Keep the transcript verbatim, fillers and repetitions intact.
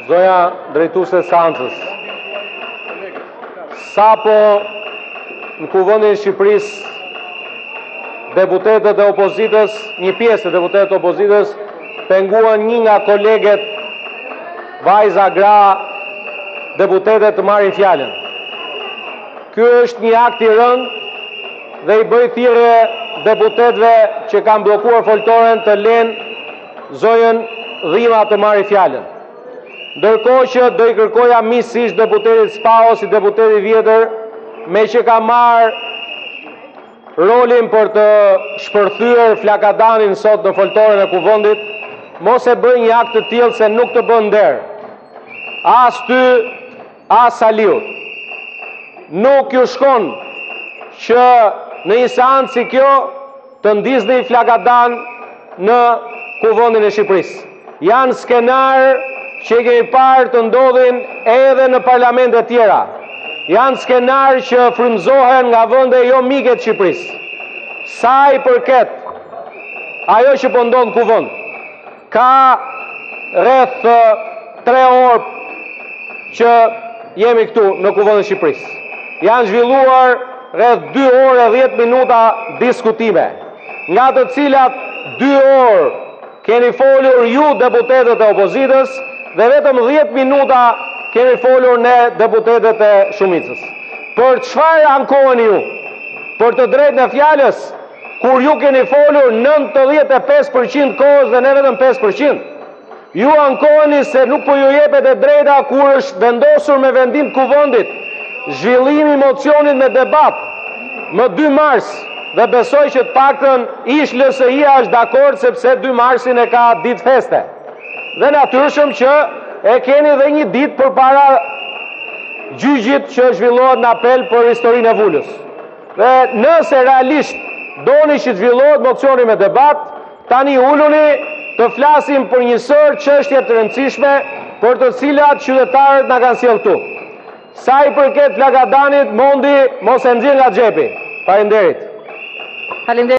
Zonja drejtuese Sancës, sapo në Kuvendin e Shqipërisë, deputetët e opozitës, një pjesë e deputetët e opozitës, penguan një nga koleget vajza gra deputetet të marrin fjalën. Ky është një akt i rënd dhe i bëj thirrje deputetëve që kanë bllokuar foltoren të lenë zonjën Dhima të marrë fjalën. Ndërkohë që do i kërkoja misisht deputetit Spaho si deputeti i vjetër, me që ka marrë rolin për të shpërthyer flakadanin sot në foltoren e Kuvendit, mos e bëj një akt të tillë se nuk të bën nder. As ty, as Saliut. Nuk ju shkon që në një seancë si kjo të ndizni flakadan në Kuvendin e Shqipërisë. Janë skenar që kemi parë të ndodhin edhe në parlamente tjera. Janë skenar që frymëzohen nga vende jo mike të Shqipërisë. Sa i përket ajo që po ndodh në Kuvend, ka rreth tre orë që jemi këtu në Kuvendin e Shqipërisë. Janë zhvilluar rreth dy orë e dhjetë minuta diskutime, nga të cilat dy orë keni folur ju deputetët e opozitës dhe vetëm dhjetë minuta keni folur ne deputetët e shumicës. Për çfarë ankoheni ju? Për të drejtën e fjalës, kur ju keni folur nëntëdhjetë e pesë përqind kohës dhe ne vetëm pesë përqind. Ju ankoheni se nuk po ju jepet e drejta kur është vendosur me vendim të Kuvendit zhvillimi i mocionit me debat më dy mars, dhe besoj që të paktën ish L S I-a është dakord sepse dy marsin e ka ditë feste. Dhe natyrshëm që e keni dhe një ditë përpara gjyqit që zhvillohet në apel për historinë e Vulës. Dhe nëse realisht doni që të zhvillohet mocioni me debat, tani uluni të flasim për një sër çështje të rëndësishme për të cilat qytetarët na kanë sjellë këtu. Sa i përket flakadanit, mondi mos e nxjerr nga xhepi. Faleminderit. Faleminderit.